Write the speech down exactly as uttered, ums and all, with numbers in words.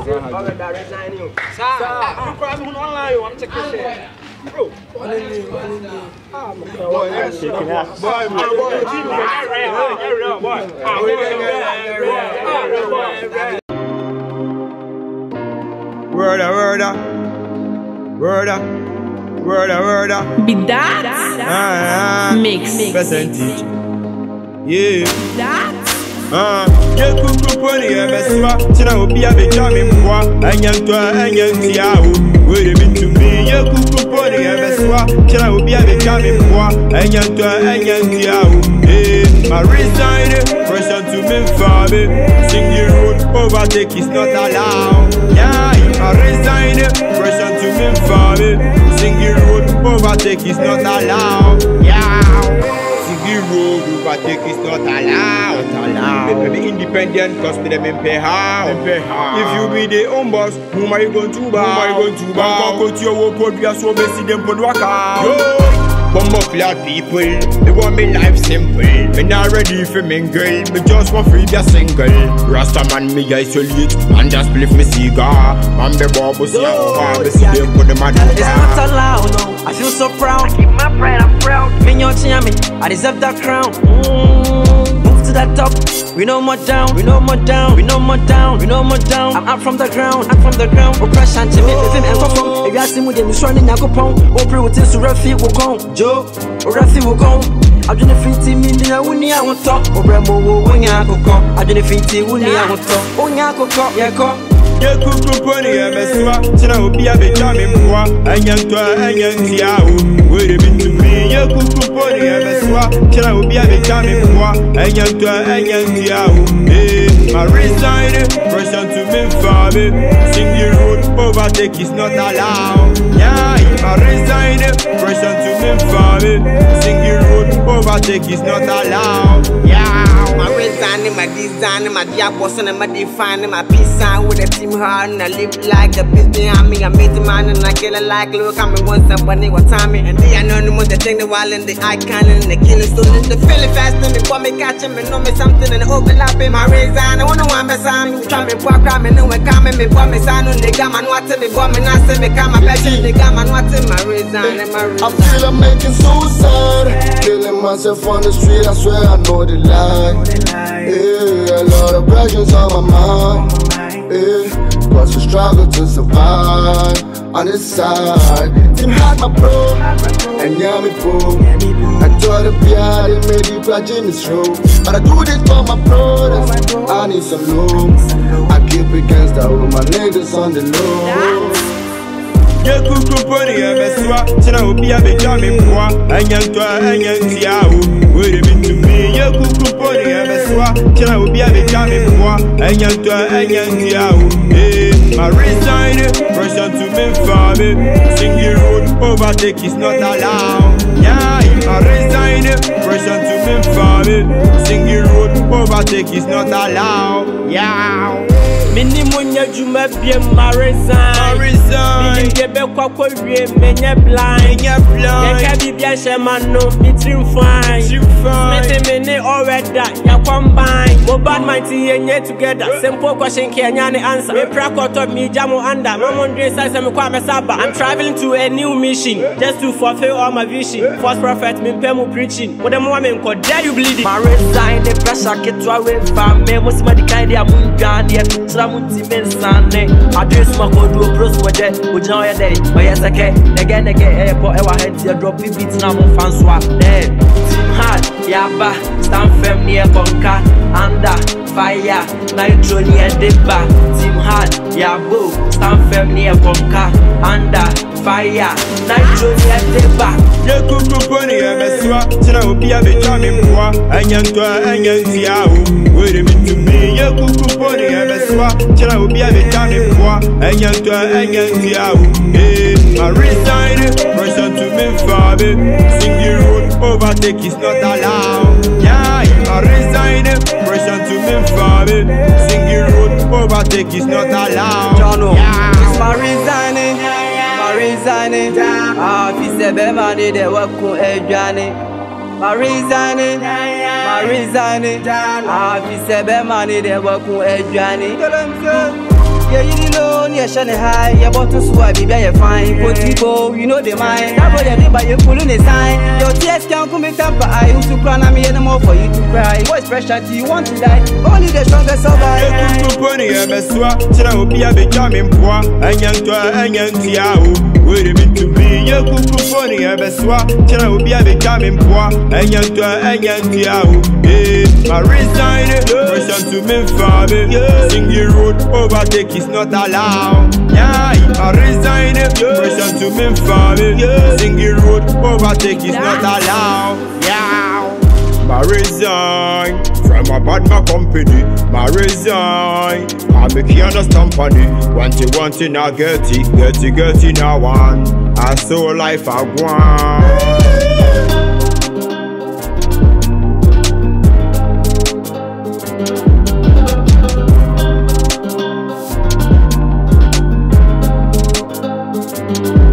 that resign you. Sir, I'm crossing online. I'm checking shit. Bro, what is it? What is it? Ah, my God. Boy, that's shaking ass. Boy, boy, boy. Word up, word up. Word up. Word up, word up. Bedat. Mix. Percentage. Yeah. Bedat. Ah, yeah, kuku pony, I'm a swap. Tina will be a bit charming for a young to a young Tiao. Will it be to me? Yeah, kuku pony, I'm a swap. Tina will be a bit charming for a young to a young Tiao. Eh, my resign, pressure to me for me. Sing your road, overtake is not allowed. Yeah, my resign, pressure to me for me. Sing your road, overtake is not allowed. Yeah. Road overtake is not allowed. Not be independent, cause me them pay how. If you be the own boss, whom are you going to buy? Whom are you going to buy? Go to your work, we are so busy them put work out. Bomb up lot people, they want me life simple. Me not ready for mingle, me just want free be a single. Rasta man me isolate, and just split me cigar. Man be bubble see how me see them put them at the It's not allowed, no, I feel so proud. I keep my pride, I'm proud. Me your me, I deserve that crown. Mm, move to that top, we no more down, we no more down, we no more down, we no more down. I'm up from the ground, I'm from the ground. Oppression to me, if him and from. If you ask him with them, you running now go pound. Open with this, Rafi will come. Joe, Rafi will come. I'm doing a fifty minutes, I won't talk. Or Bremo, when you go, I'm doing a fifty, when you go talk. Oh, yeah, go, yeah, go. Yeah, kuku pony, I'm a swap. Tina will be a bit charming for a young to a young Tiao. Will it be to me? Yeah, kuku pony, I'm a swap. Tina will be a bit charming for a young to a young Tiao. Eh, my resign, pressure to me for me. Sing your road, overtake is not allowed. Yeah, my resign, pressure to me for me. Sing your road, overtake is not allowed. Yeah, my resign, my design, my job was and my define, my peace sign with a team hard and I live like the bitch behind me. I made the man and I kill it like look, I'm once up when they were timing. And they anonymous, they think the wild and the icon and the killing stolen. The feeling fast and they want me catching me, know me something and overlapping. My resign, I wanna want me sign, try me walk crime and no one coming, me want me sign on the gum and what me want me not say me come my passion, the gum and what my resign and my resign. I feel I'm making suicide, killing myself on the street, I swear I know the lie. Yeah, a lot of pressures on my mind. Yeah, cause we struggle to survive on this side. Team hard my bro, and yeah me bro. I try to be hard and made you clutch in this road. But I do this for my brothers, I need some love. I keep against that with my niggas on the low. Yeah, kuku pony, I'm a swap. Tina will be a bit charming for a young to a young Tiao. Will it be to me? Yeah, kuku pony, I'm a swap. Tina will be a bit charming for a young to a young Tiao. Eh, my resign, pressure to me for me. Sing your road, overtake is not allowed. Yeah, my resign, pressure to me for me. Sing your road, overtake is not allowed. Yeah. Minimum juma be my resign. My resign. Minim gebe kwa kwa wie menye blind. Menye blind. Yeka bibia sheman no mitrim fine. Mitrim fine. Mete mene already ya combine. Mo bad mind yenye together. Simple question kenya ne answer. Me prako top me jamo under. Mamon dre say se me kwa me saba. I'm traveling to a new mission just to fulfill all my vision. False prophet me pemu preaching. What them woman called dare you bleeding. My resign the pressure get to away from me. Most my the kind ya mungan yet. Munti mensane address my code do bros with that we know ya day but yes okay again again airport e wa head ya drop beat na mo fan swap there team hard yaba stand firm near conquer under fire nitro near deba team hard yabo stand firm near conquer under fire nitro near deba yeah kuku pony I'm a swap tina will be a bit charming for a young to a young Tiao. Will it be to me? Yeah kuku pony I'm a swap. Tina will be a bit charming for a young to a young Tiao. Eh, my resign, pressure to me for me. Sing your road, overtake is not allowed. Yeah, my resign, pressure to me for me. Sing your road, overtake is not allowed. Yeah, it's my resigning, my resigning. Ah, if you say be money, they work on a journey. My resigning, my resigning. Ah, if you say be money, they work on a journey. Yeah, you know. you shine high, your bottom swag, baby, you're fine. Potipo, you know the mind. That boy, you by you pulling a sign. Your tears can't come in temper. I used to cry, I'm here no more for you to cry. What's pressure to you want to die? Only the strongest survive. Bony, a beswa, China will be a bit charming poor, and young to a young Tiao. Wait a minute to be your cuckoo pony, a beswa, China will be a bit charming poor, and young to a young Tiao. Eh, my resign, version to me, father. Sing your road, overtake is not allowed. Yeah, I resign, version to me, father. Sing your road, overtake is not allowed. Yeah, my resign. From a bad my company, my resign. I make you understand funny. Want it, want it, now get it, get it, get it, now one. I saw life I want. Yeah.